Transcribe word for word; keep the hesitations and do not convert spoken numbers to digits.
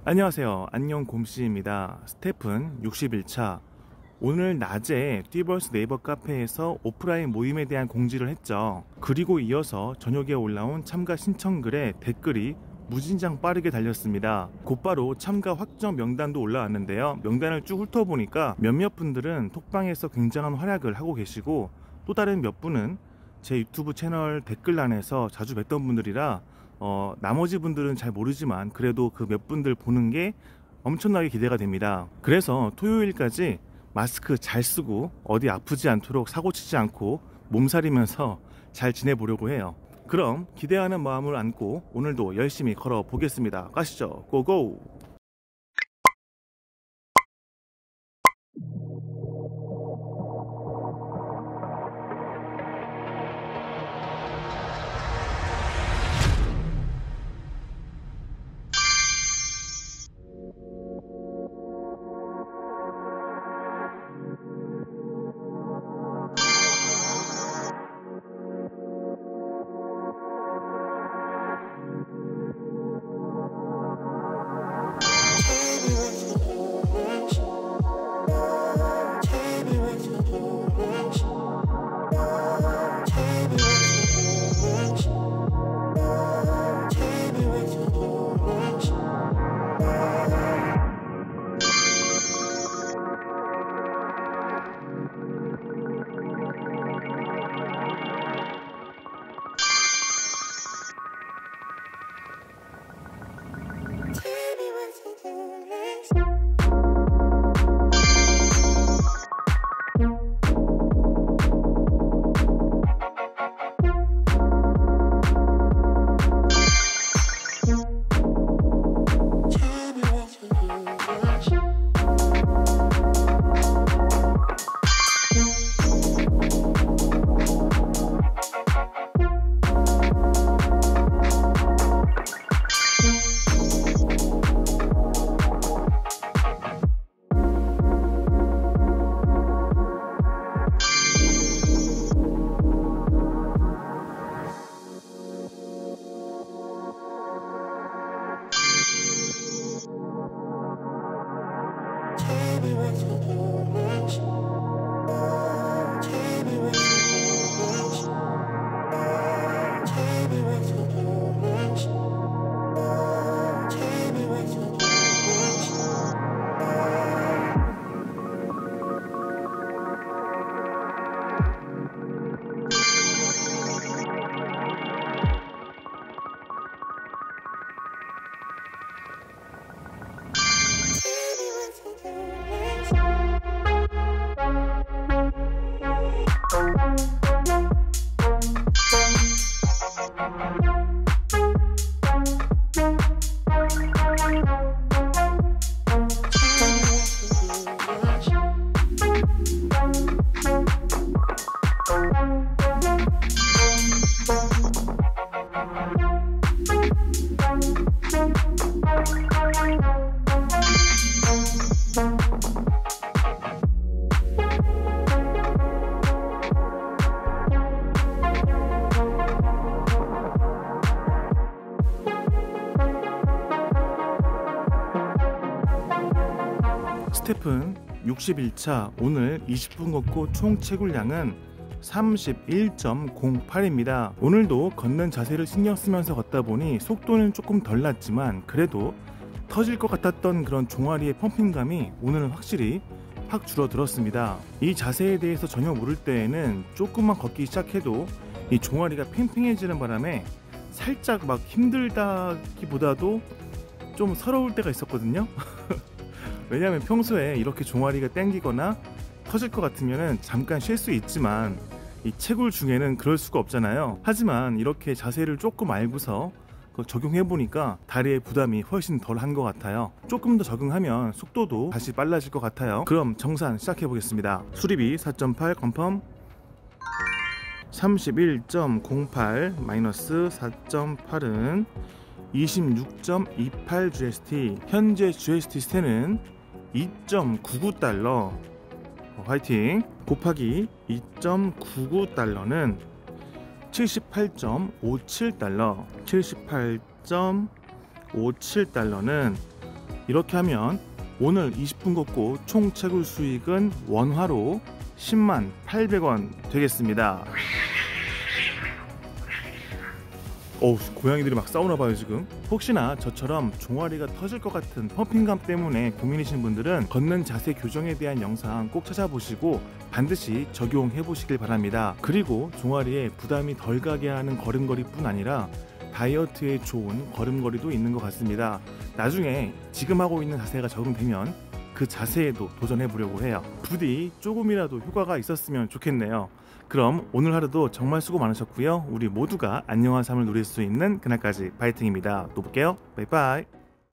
안녕하세요. 안녕 곰씨입니다. 스테픈 육십일 차. 오늘 낮에 띠벌스 네이버 카페에서 오프라인 모임에 대한 공지를 했죠. 그리고 이어서 저녁에 올라온 참가 신청글에 댓글이 무진장 빠르게 달렸습니다. 곧바로 참가 확정 명단도 올라왔는데요. 명단을 쭉 훑어보니까 몇몇 분들은 톡방에서 굉장한 활약을 하고 계시고, 또 다른 몇 분은 제 유튜브 채널 댓글란에서 자주 뵀던 분들이라 어, 나머지 분들은 잘 모르지만 그래도 그 몇 분들 보는 게 엄청나게 기대가 됩니다. 그래서 토요일까지 마스크 잘 쓰고 어디 아프지 않도록 사고치지 않고 몸살이면서 잘 지내보려고 해요. 그럼 기대하는 마음을 안고 오늘도 열심히 걸어 보겠습니다. 가시죠. 고고! 스테픈 육십일 차. 오늘 이십 분 걷고 총 체굴량은 삼십일 점 공팔입니다. 오늘도 걷는 자세를 신경 쓰면서 걷다 보니 속도는 조금 덜 났지만 그래도 터질 것 같았던 그런 종아리의 펌핑감이 오늘은 확실히 확 줄어들었습니다. 이 자세에 대해서 전혀 모를 때에는 조금만 걷기 시작해도 이 종아리가 팽팽해지는 바람에 살짝 막 힘들다기보다도 좀 서러울 때가 있었거든요. 왜냐하면 평소에 이렇게 종아리가 땡기거나 터질 것 같으면 잠깐 쉴 수 있지만 이 채굴 중에는 그럴 수가 없잖아요. 하지만 이렇게 자세를 조금 알고서 적용해보니까 다리의 부담이 훨씬 덜한 것 같아요. 조금 더 적응하면 속도도 다시 빨라질 것 같아요. 그럼 정산 시작해보겠습니다. 수리비 사 점 팔 컨펌. 삼십일 점 공팔 마이너스 사 점 팔은 이십육 점 이팔 지에스티. 현재 지에스티 세는 이 점 구구 달러. 화이팅. 곱하기 이 점 구구 달러는 칠십팔 점 오칠 달러. 칠십팔 점 오칠 달러는 이렇게 하면 오늘 이십 분 걷고 총 채굴 수익은 원화로 십만 팔백 원 되겠습니다. 어우, 고양이들이 막 싸우나봐요 지금. 혹시나 저처럼 종아리가 터질 것 같은 펌핑감 때문에 고민이신 분들은 걷는 자세 교정에 대한 영상 꼭 찾아보시고 반드시 적용해 보시길 바랍니다. 그리고 종아리에 부담이 덜 가게 하는 걸음걸이뿐 아니라 다이어트에 좋은 걸음걸이도 있는 것 같습니다. 나중에 지금 하고 있는 자세가 적응되면 그 자세에도 도전해 보려고 해요. 부디 조금이라도 효과가 있었으면 좋겠네요. 그럼 오늘 하루도 정말 수고 많으셨고요. 우리 모두가 안녕한 삶을 누릴 수 있는 그날까지 파이팅입니다. 또 볼게요. 바이바이.